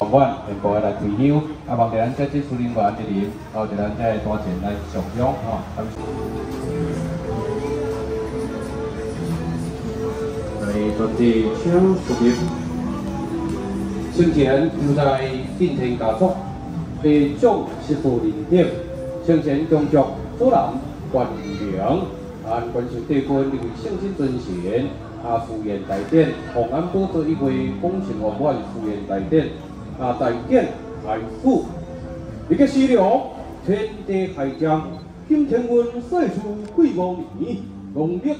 圆满全部来退休，啊，望着咱这技术人员一人，后着咱这大钱来上香吼。来，全体请出列。生前就在顶天家族，被奖师傅认定，生前中作主男关于明，按关上帝君因为圣经尊贤。 赴宴大典，洪安宝座一位功成圆满赴宴大典，大典来赴，一个西凉天地海将，金天运赛出贵无年，农历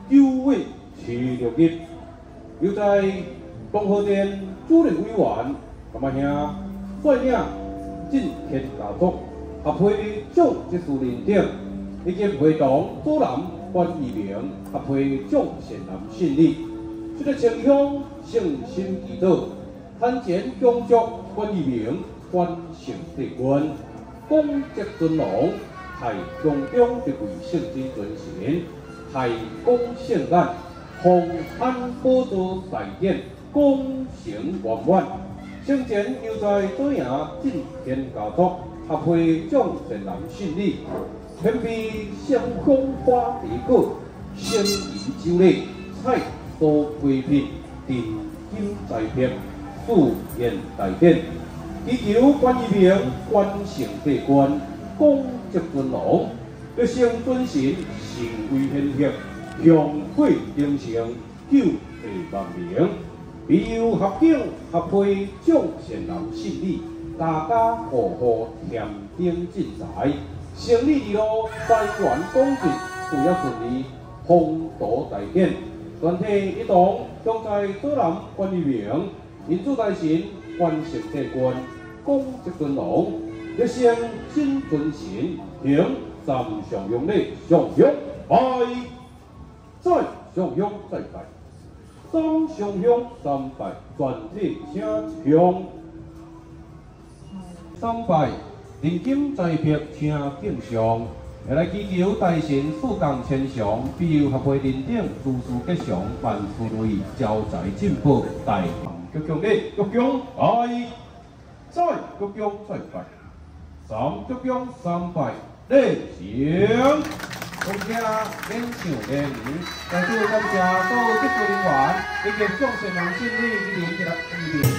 9月7、6日，又在东河殿主任委员，咁啊兄率领进天家族，配奖技术认定，以及陪同主男。 关于明配奖善男信礼，这个情况诚心祈祷，坛前恭祝关于明关圣帝君，功德尊龙，太宫中一位圣之尊神，太公圣诞，洪安宝座大典功成圆满。生前又在左营进天家族，配奖善男信礼。 偏比香香花地果，鲜银酒类，菜多贵品，定金栽片，祝宴大典，祈求关于明关圣帝君，功德尊龙，一生尊神，成为显赫，香火鼎盛，久地万名。彼有合景合配奖善男信礼，家家户户添丁进财。 胜利之路，财源广进，事业顺利，宏图大典。全体一同将在主男关于明，因主大神关圣帝君，功德尊龙，一生真尊神，行三上用礼，上香拜，再上香再拜，三上香三拜，全体请香三拜。 认金栽培，请敬上，来祈求大神富降千祥，庇佑合配认定，诸事吉祥，万事如意，招财进步，大行吉祥礼，吉祥拜，再吉祥再拜，三吉祥三拜，礼成。恭请演唱艺人，在此感谢所有技术人员以及众善男信女一人一来一面。